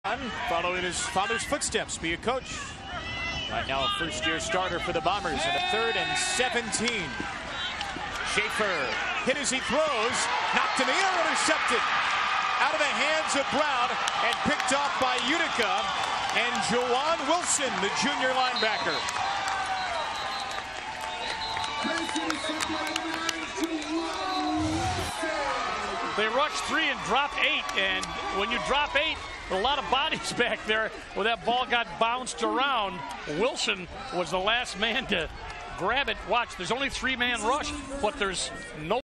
Following his father's footsteps, be a coach. Right now, a first-year starter for the Bombers, and a 3rd and 17. Schaefer hit as he throws, knocked in the air, intercepted. Out of the hands of Brown and picked off by Utica and Juwan Wilson, the junior linebacker. They rushed 3 and dropped 8, and when you drop 8, a lot of bodies back there where that ball got bounced around. Wilson was the last man to grab it. Watch, there's only 3-man rush, but there's no